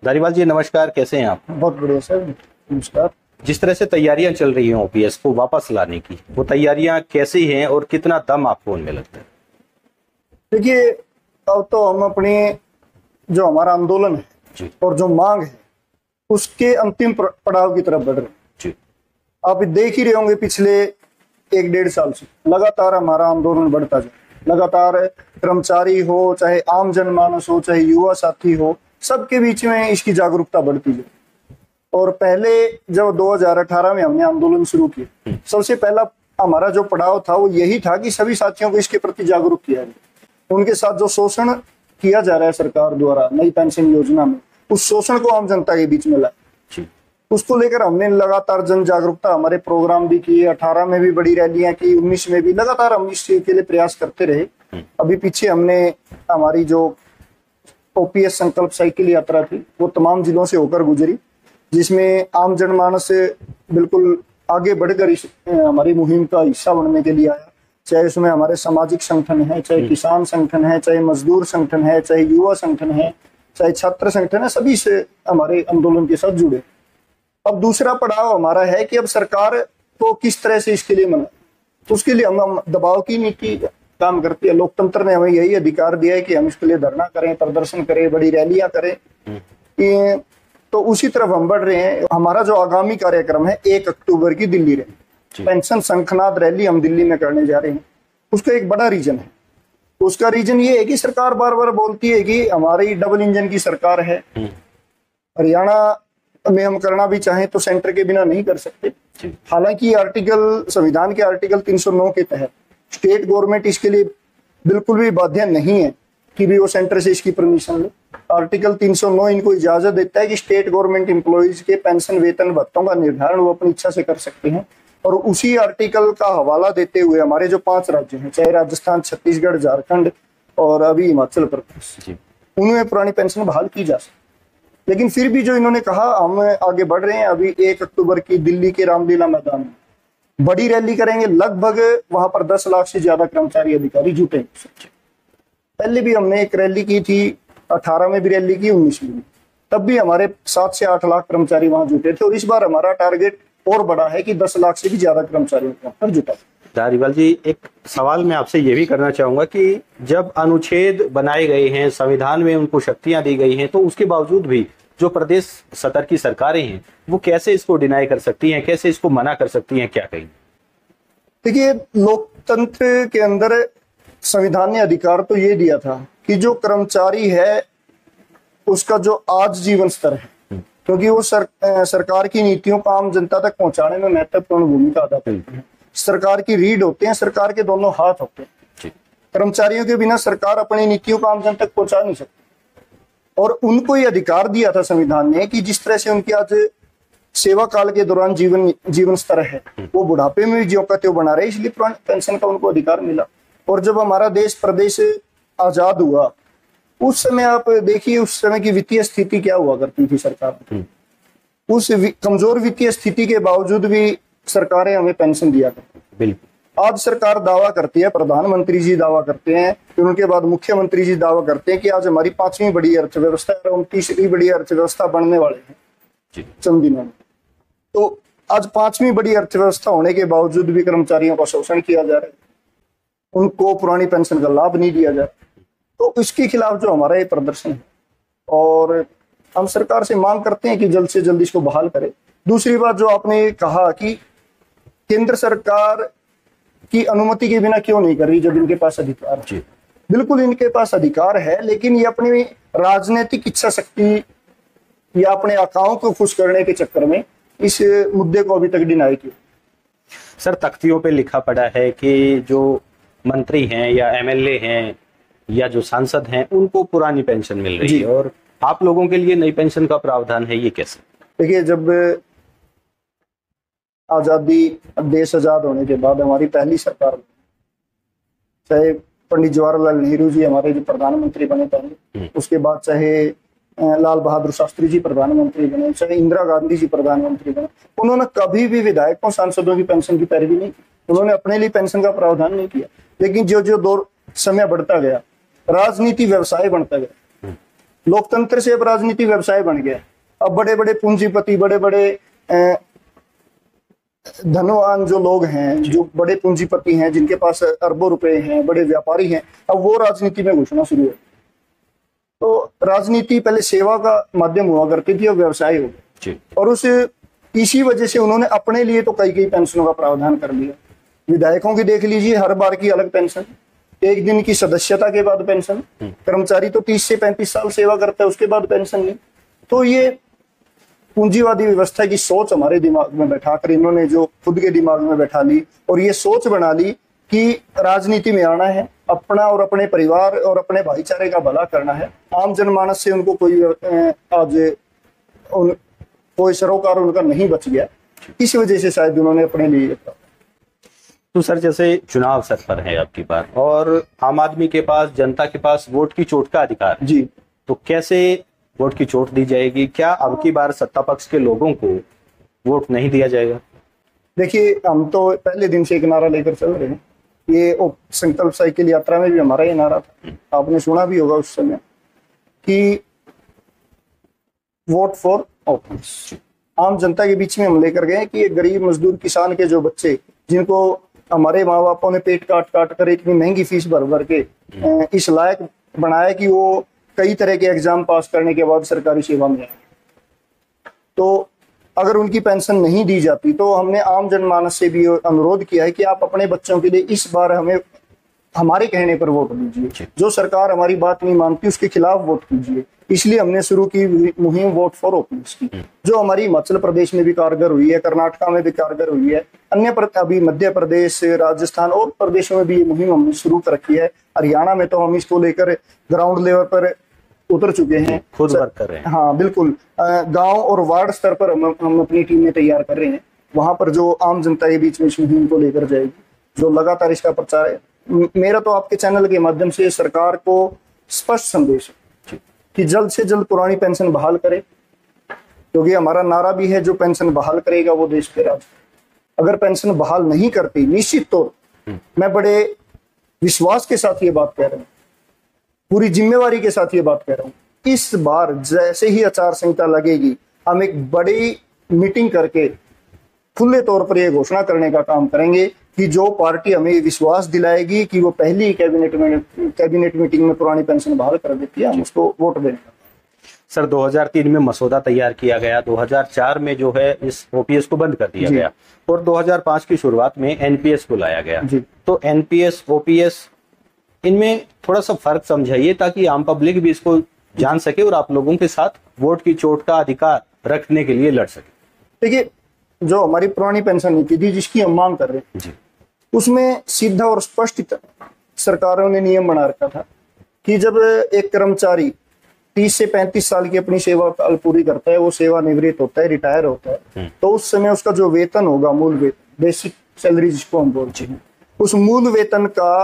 धारीवाल जी नमस्कार, कैसे हैं आप? बहुत बढ़िया सर, नमस्कार। जिस तरह से तैयारियां चल रही हैं ओपीएस को वापस लाने की, वो तैयारियां कैसी हैं और कितना दम आपको उनमें लगता है? देखिए, अब तो हम अपने जो हमारा आंदोलन है जी और जो मांग है उसके अंतिम पड़ाव की तरफ बढ़ रहे हैं। जी। आप देख ही रहे होंगे, पिछले 1-1.5 साल से लगातार हमारा आंदोलन बढ़ता जाए। लगातार कर्मचारी हो, चाहे आम जनमानस हो, चाहे युवा साथी हो, सबके बीच में इसकी जागरूकता बढ़ती जाए। और पहले जब 2018 में हमने आंदोलन शुरू किया, सबसे पहला हमारा जो पड़ाव था वो यही था कि सभी साथियों को इसके प्रति जागरूक किया जाए। उनके साथ जो शोषण किया जा रहा है सरकार द्वारा नई पेंशन योजना में, उस शोषण को आम जनता के बीच में लाए, उसको लेकर हमने लगातार जन जागरूकता, हमारे प्रोग्राम भी किए। 18 में भी बड़ी रैलियां की, 19 में भी लगातार हम इस चीज के लिए प्रयास करते रहे। अभी पीछे हमने हमारी जो ओपीएस संकल्प साइकिल यात्रा थी वो तमाम जिलों से होकर गुजरी, जिसमें आम जनमानस से बिल्कुल आगे बढ़कर इस हमारी मुहिम का हिस्सा बनने के लिए आया। चाहे उसमें हमारे सामाजिक संगठन है, चाहे किसान संगठन है, चाहे मजदूर संगठन है, चाहे युवा संगठन है, चाहे छात्र संगठन है, सभी से हमारे आंदोलन के साथ जुड़े। अब दूसरा पड़ाव हमारा है कि अब सरकार को किस तरह से इसके लिए मना, तो उसके लिए हम दबाव की नीति काम करती है। लोकतंत्र ने हमें यही अधिकार दिया है कि हम इसके लिए धरना करें, प्रदर्शन करें, बड़ी रैलियां करें। तो उसी तरफ हम बढ़ रहे हैं। हमारा जो आगामी कार्यक्रम है 1 अक्टूबर की दिल्ली रैली, पेंशन शंखनाद रैली हम दिल्ली में करने जा रहे हैं। उसका एक बड़ा रीजन है। उसका रीजन ये है कि सरकार बार बार बोलती है कि हमारी डबल इंजन की सरकार है। हरियाणा में हम करना भी चाहें तो सेंटर के बिना नहीं कर सकते। हालांकि आर्टिकल, संविधान के आर्टिकल 309 के तहत स्टेट गवर्नमेंट इसके लिए बिल्कुल भी बाध्य नहीं है कि भी वो सेंटर से इसकी परमिशन ले। आर्टिकल 309 इनको इजाजत देता है कि स्टेट गवर्नमेंट एम्प्लॉइज के पेंशन, वेतन, भत्तों का निर्धारण वो अपनी इच्छा से कर सकते हैं। और उसी आर्टिकल का हवाला देते हुए हमारे जो 5 राज्य हैं, चाहे राजस्थान, छत्तीसगढ़, झारखंड और अभी हिमाचल प्रदेश, उनमें पुरानी पेंशन बहाल की जा सकती। लेकिन फिर भी जो इन्होंने कहा, हम आगे बढ़ रहे हैं। अभी 1 अक्टूबर की दिल्ली के रामलीला मैदान में बड़ी रैली करेंगे। लगभग वहां पर 10 लाख से ज्यादा कर्मचारी अधिकारी जुटेंगे। पहले भी हमने एक रैली की थी, 18 में भी रैली की, 19 में भी, तब भी हमारे 7 से 8 लाख कर्मचारी वहां जुटे थे। और इस बार हमारा टारगेट और बड़ा है कि 10 लाख से भी ज्यादा कर्मचारियों को पर जुटा। धारीवाल जी, एक सवाल मैं आपसे ये भी करना चाहूंगा कि जब अनुच्छेद बनाए गए हैं, संविधान में उनको शक्तियां दी गई हैं, तो उसके बावजूद भी जो प्रदेश स्तर की सरकारें हैं वो कैसे इसको डिनाई कर सकती हैं, कैसे इसको मना कर सकती हैं, क्या कहेंगे? देखिए, लोकतंत्र के अंदर संविधान ने अधिकार तो ये दिया था कि जो कर्मचारी है उसका जो आज जीवन स्तर है, क्योंकि वो सरकार की नीतियों को आम जनता तक पहुंचाने में महत्वपूर्ण भूमिका अदा करते हैं। सरकार की रीढ़ होते हैं, सरकार के दोनों हाथ होते हैं। कर्मचारियों के बिना सरकार अपनी नीतियों को आम जन तक पहुंचा नहीं सकती। और उनको ये अधिकार दिया था संविधान ने कि जिस तरह से उनकी आज सेवा काल के दौरान जीवन स्तर है, वो बुढ़ापे में भी ज्यों का त्यों बना रहे, इसलिए पुरानी पेंशन का उनको अधिकार मिला। और जब हमारा देश प्रदेश आजाद हुआ, उस समय आप देखिए उस समय की वित्तीय स्थिति क्या हुआ करती थी सरकार की। उस कमजोर वित्तीय स्थिति के बावजूद भी सरकारें हमें पेंशन दिया करती। बिल्कुल। आज सरकार दावा करती है, प्रधानमंत्री जी दावा करते हैं, फिर उनके बाद मुख्यमंत्री जी दावा करते हैं कि आज हमारी 5वीं बड़ी अर्थव्यवस्था है, हम 30वीं बड़ी अर्थव्यवस्था बनने वाले हैं चंद दिनों में। तो आज 5वीं बड़ी अर्थव्यवस्था होने के बावजूद भी कर्मचारियों का शोषण किया जा रहा है, उनको पुरानी पेंशन का लाभ नहीं दिया जा रहा। तो इसके खिलाफ जो हमारा ये प्रदर्शन है, और हम सरकार से मांग करते हैं कि जल्द से जल्द इसको बहाल करे। दूसरी बात जो आपने कहा कि केंद्र सरकार की अनुमति के बिना क्यों नहीं कर रही, जब इनके पास अधिकार है। बिल्कुल इनके पास अधिकार है, लेकिन ये अपनी राजनीतिक इच्छा शक्ति या अपने आकाओं को खुश करने के चक्कर में इस मुद्दे को अभी तक डिनाई किया। सर, तख्तियों पे लिखा पड़ा है कि जो मंत्री हैं या एमएलए हैं या जो सांसद हैं उनको पुरानी पेंशन मिल रही है और आप लोगों के लिए नई पेंशन का प्रावधान है, ये कैसे? देखिए, जब आजादी, देश आजाद होने के बाद हमारी पहली सरकार, चाहे पंडित जवाहरलाल नेहरू जी हमारे जो प्रधानमंत्री बने पहले, उसके बाद चाहे लाल बहादुर शास्त्री जी प्रधानमंत्री बने, चाहे इंदिरा गांधी जी प्रधानमंत्री बने, उन्होंने कभी भी विधायकों, सांसदों की पेंशन की पैरवी नहीं की। उन्होंने अपने लिए पेंशन का प्रावधान नहीं किया। लेकिन जो जो दौर समय बढ़ता गया, राजनीति व्यवसाय बनता गया, लोकतंत्र से अब राजनीति व्यवसाय बन गया। अब बड़े बड़े पूंजीपति, बड़े बड़े धनवान जो लोग हैं, जो बड़े पूंजीपति हैं, जिनके पास अरबों रुपए हैं, बड़े व्यापारी हैं, अब वो राजनीति में घुसना शुरू है। तो राजनीति पहले सेवा का माध्यम हुआ करती थी, अब व्यवसाय हो गया। और इसी वजह से उन्होंने अपने लिए तो कई पेंशनों का प्रावधान कर लिया। विधायकों की देख लीजिए, हर बार की अलग पेंशन, एक दिन की सदस्यता के बाद पेंशन। कर्मचारी तो 30 से 35 साल सेवा करता है, उसके बाद पेंशन नहीं। तो ये पूंजीवादी व्यवस्था की सोच हमारे दिमाग में बैठाकर इन्होंने जो खुद के दिमाग में बैठा ली और ये सोच बना ली कि राजनीति में आना है, अपना और अपने परिवार और अपने भाईचारे का भला करना है। आम जनमानस से उनको कोई सरोकार उनका नहीं बच गया। इस वजह से शायद उन्होंने अपने लिए। तो सर, जैसे चुनाव सर पर है आपकी बात, और आम आदमी के पास, जनता के पास वोट की चोट का अधिकार है जी, तो कैसे वोट की चोट दी जाएगी? क्या अब की बार सत्ता पक्ष के लोगों को वोट नहीं दिया जाएगा? देखिए, हम तो पहले दिन से एक नारा लेकर चल रहे हैं। ये संकल्प साइकिल यात्रा में भी हमारा ये नारा था, आपने सुना भी होगा उस समय, कि वोट फॉर ऑफिस। आम जनता के बीच में हम लेकर गए कि एक गरीब मजदूर किसान के जो बच्चे, जिनको हमारे माँ बापों ने पेट काट काट कर इतनी महंगी फीस भर भर के इस लायक बनाया कि वो कई तरह के एग्जाम पास करने के बाद सरकारी सेवा में आए, तो अगर उनकी पेंशन नहीं दी जाती तो हमने आम जनमानस से भी अनुरोध किया है कि आप अपने बच्चों के लिए इस बार हमें हमारे कहने पर वोट दीजिए। जो सरकार हमारी बात नहीं मानती उसके खिलाफ वोट कीजिए। इसलिए हमने शुरू की मुहिम वोट फॉर ओपीएस की, जो हमारी हिमाचल प्रदेश में भी कारगर हुई है, कर्नाटका में भी कारगर हुई है, अभी मध्य प्रदेश, राजस्थान और प्रदेशों में भी ये मुहिम हमने शुरू कर रखी है। हरियाणा में तो हम इसको लेकर ग्राउंड लेवल पर उतर चुके हैं, खुद वर्क कर रहे हैं। हाँ बिल्कुल, गांव और वार्ड स्तर पर हम अपनी टीम में तैयार कर रहे हैं। वहां पर जो आम जनता के बीच में इस मुहिम को लेकर जाएगी, जो लगातार इसका प्रचार है। मेरा तो आपके चैनल के माध्यम से सरकार को स्पष्ट संदेश है कि जल्द से जल्द पुरानी पेंशन बहाल करे, क्योंकि हमारा नारा भी है, जो पेंशन बहाल करेगा वो देश पे राज। अगर पेंशन बहाल नहीं करती, निश्चित तौर मैं बड़े विश्वास के साथ ये बात कह रहा हूँ, पूरी जिम्मेवारी के साथ ये बात कह रहा हूँ, इस बार जैसे ही आचार संहिता लगेगी, हम एक बड़ी मीटिंग करके खुले तौर पर यह घोषणा करने का काम करेंगे कि जो पार्टी हमें विश्वास दिलाएगी कि वो पहली कैबिनेट मीटिंग में पुरानी पेंशन बहाल कर देती है, हम उसको वोट देंगे। सर, 2003 में मसौदा तैयार किया गया, 2004 में जो है इस ओपीएस को बंद कर दिया गया और 2005 की शुरुआत में एनपीएस को लाया गया। तो एनपीएस, ओपीएस, इनमें थोड़ा सा फर्क समझाइए ताकि आम पब्लिक भी इसको जान सके और आप लोगों के साथ वोट की चोट का अधिकार रखने के लिए लड़ सके। देखिए, जो हमारी पुरानी पेंशन नीति थी जिसकी हम मांग कर रहे हैं, उसमें सीधा और स्पष्ट सरकारों ने नियम बना रखा था कि जब एक कर्मचारी 30 से 35 साल की अपनी सेवा काल पूरी करता है, वो सेवानिवृत्त होता है, रिटायर होता है, तो उस समय उसका जो वेतन होगा, मूल वेतन, बेसिक सैलरी जिसको हम बोलते हैं, उस मूल वेतन का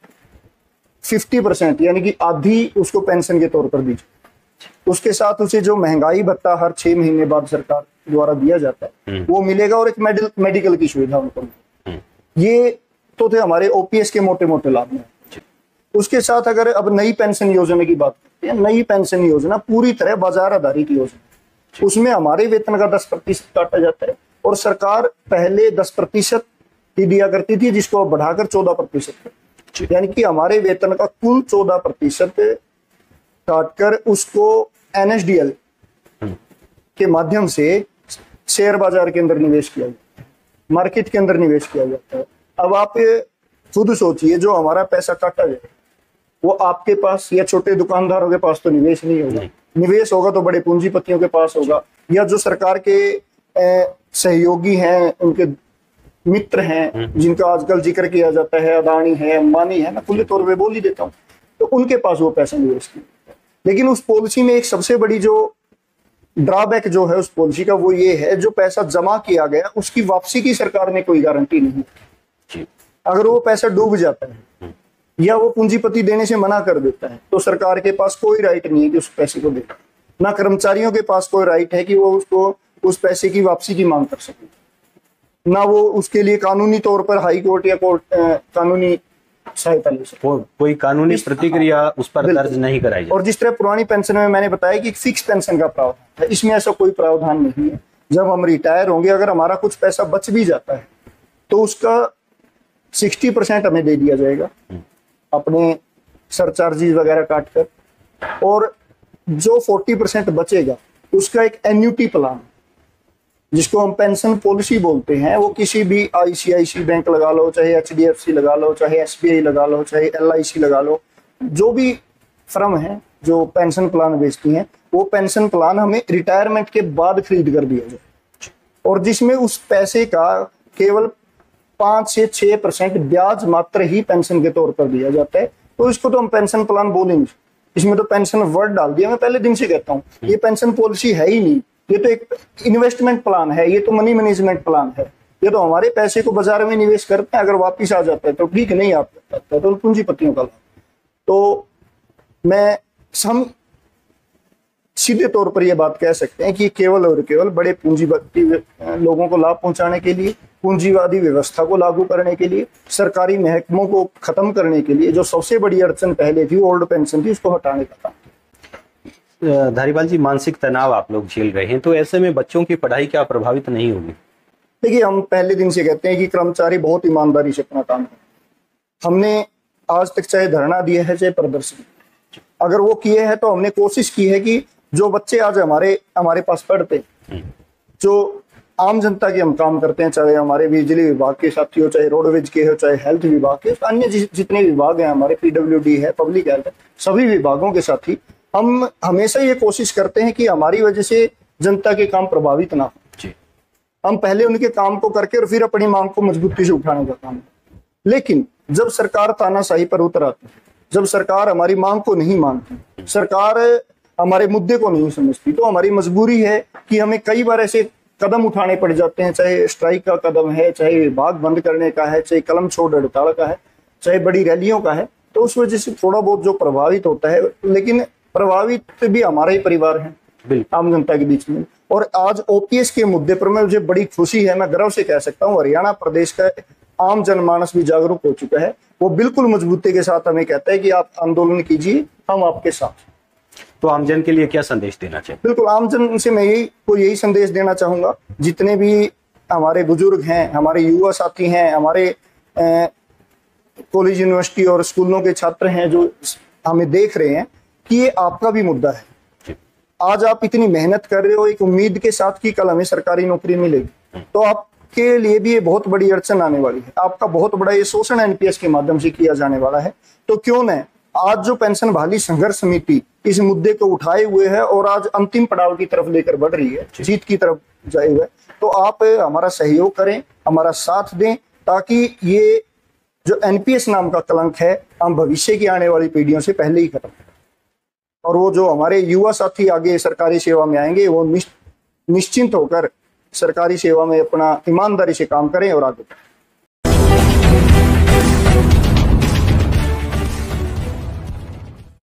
50% यानी कि आधी उसको पेंशन के तौर पर दीजिए। उसके साथ उसे जो महंगाई भत्ता हर 6 महीने बाद सरकार द्वारा दिया जाता है वो मिलेगा, और एक मेडिकल की सुविधा उनको। ये तो थे हमारे ओपीएस के मोटे मोटे लाभ में। उसके साथ अगर अब नई पेंशन योजना की बात करते हैं, नई पेंशन योजना पूरी तरह बाजार आधारित योजना, उसमें हमारे वेतन का 10% काटा जाता है, और सरकार पहले 10% ही दिया करती थी, जिसको बढ़ाकर 14%, यानी कि हमारे वेतन का कुल 14% काटकर उसको एनएसडीएल के माध्यम से शेयर बाजार के अंदर निवेश किया जाता है, मार्केट के अंदर निवेश किया जाता है। अब आप खुद सोचिए, जो हमारा पैसा काटा जाए वो आपके पास या छोटे दुकानदारों के पास तो निवेश नहीं होगा, निवेश होगा तो बड़े पूंजीपतियों के पास होगा, या जो सरकार के सहयोगी हैं, उनके मित्र हैं, जिनका आजकल जिक्र किया जाता है, अदानी है, अंबानी है, मैं खुले तौर पे बोल ही देता हूँ, तो उनके पास वो पैसा निवेश किया। लेकिन उस पॉलिसी में एक सबसे बड़ी जो ड्रॉबैक जो है उस पॉलिसी का, वो ये है, जो पैसा जमा किया गया उसकी वापसी की सरकार ने कोई गारंटी नहीं। अगर वो पैसा डूब जाता है या वो पूंजीपति देने से मना कर देता है, तो सरकार के पास कोई राइट नहीं है कि उस पैसे को दे, ना कर्मचारियों के पास कोई राइट है कि वो उसको उस पैसे की वापसी की मांग कर सके, ना वो उसके लिए कानूनी तौर पर हाई कोर्ट या कोर्ट कानूनी सहायता ले सकते हैं। कोई कानूनी प्रतिक्रिया उस पर दर्ज नहीं कराई जाती। और जिस तरह पुरानी पेंशन में मैंने बताया कि फिक्स पेंशन का प्रावधान है, इसमें ऐसा कोई प्रावधान नहीं है। जब हम रिटायर होंगे, अगर हमारा कुछ पैसा बच भी जाता है तो उसका 60% हमें दे दिया जाएगा अपने सरचार्जेस वगैरह काट कर, और जो 40% बचेगा उसका एक एन्युटी प्लान, जिसको हम पेंशन पॉलिसी बोलते हैं, वो किसी भी आईसीआईसी बैंक लगा लो, चाहे एचडीएफसी लगा लो, चाहे एसबीआई लगा लो, चाहे एलआईसी लगा लो, जो भी फर्म है जो पेंशन प्लान बेचती हैं, वो पेंशन प्लान हमें रिटायरमेंट के बाद खरीद कर दिया जाए, और जिसमें उस पैसे का केवल 5 से 6% ब्याज मात्र ही पेंशन के तौर पर दिया जाता है। तो इसको तो हम पेंशन प्लान बोलेंगे, इसमें तो पेंशन वर्ड डाल दिया। मैं पहले दिन से कहता हूँ ये पेंशन पॉलिसी है ही नहीं, ये तो एक इन्वेस्टमेंट प्लान है, ये तो मनी मैनेजमेंट प्लान है। ये तो हमारे पैसे को बाजार में निवेश करते हैं, अगर वापिस आ जाता है तो ठीक, नहीं आता है तो पूंजीपतियों का लाभ। तो मैं हम सीधे तौर पर यह बात कह सकते हैं कि केवल और केवल बड़े पूंजीपति लोगों को लाभ पहुंचाने के लिए, पूंजीवादी व्यवस्था को लागू करने के लिए, सरकारी महकमों को खत्म करने के लिए, जो सबसे बड़ी अड़चन पहले थी ओल्ड पेंशन थी, उसको हटाने का काम। धारीवाल जी, मानसिक तनाव आप लोग झेल रहे हैं, तो ऐसे में बच्चों की पढ़ाई क्या प्रभावित नहीं होगी? देखिए, हम पहले दिन से कहते हैं कि कर्मचारी बहुत ईमानदारी से अपना काम करें। हमने आज तक चाहे धरना दिया है, चाहे प्रदर्शन, अगर वो किए हैं तो हमने कोशिश की है कि जो बच्चे आज हमारे पास पढ़ते, जो आम जनता के हम काम करते हैं, चाहे हमारे बिजली विभाग के साथी हो, चाहे रोडवेज के हो, चाहे हेल्थ विभाग के, अन्य जितने विभाग हैं हमारे, पीडब्ल्यूडी है, पब्लिक हेल्थ है, सभी विभागों के साथी हम हमेशा ये कोशिश करते हैं कि हमारी वजह से जनता के काम प्रभावित ना हो। हम पहले उनके काम को करके और फिर अपनी मांग को मजबूती से उठाने का काम। लेकिन जब सरकार तानाशाही पर उतर आती है, जब सरकार हमारी मांग को नहीं मानती, सरकार हमारे मुद्दे को नहीं समझती, तो हमारी मजबूरी है कि हमें कई बार ऐसे कदम उठाने पड़ जाते हैं, चाहे स्ट्राइक का कदम है, चाहे विभाग बंद करने का है, चाहे कलम छोड़ हड़ताल का है, चाहे बड़ी रैलियों का है। तो उस वजह से थोड़ा बहुत जो प्रभावित होता है, लेकिन प्रभावित भी हमारा ही परिवार है आम जनता के बीच में। और आज ओपीएस के मुद्दे पर मुझे बड़ी खुशी है, मैं गर्व से कह सकता हूँ हरियाणा प्रदेश का आम जनमानस भी जागरूक हो चुका है। वो बिल्कुल मजबूती के साथ हमें कहता है कि आप आंदोलन कीजिए, हम आपके साथ। तो आमजन के लिए क्या संदेश देना चाहिए? बिल्कुल, आमजन से मैं यही संदेश देना चाहूंगा, जितने भी हमारे बुजुर्ग हैं, हमारे युवा साथी हैं, हमारे कॉलेज यूनिवर्सिटी और स्कूलों के छात्र हैं जो हमें देख रहे हैं, कि ये आपका भी मुद्दा है। आज आप इतनी मेहनत कर रहे हो एक उम्मीद के साथ कि कल हमें सरकारी नौकरी मिलेगी, तो आपके लिए भी ये बहुत बड़ी अड़चन आने वाली है। आपका बहुत बड़ा ये शोषण एनपीएस के माध्यम से किया जाने वाला है। तो क्यों न आज जो पेंशन बहाली संघर्ष समिति इस मुद्दे को उठाए हुए है और आज अंतिम पड़ाव की तरफ लेकर बढ़ रही है, जीत की तरफ जाए हुए, तो आप हमारा सहयोग करें, हमारा साथ दें, ताकि ये जो एनपीएस नाम का कलंक है हम भविष्य की आने वाली पीढ़ियों से पहले ही खत्म करें। और वो जो हमारे युवा साथी आगे सरकारी सेवा में आएंगे, वो निश्चिंत होकर सरकारी सेवा में अपना ईमानदारी से काम करें और आगे बढ़ें।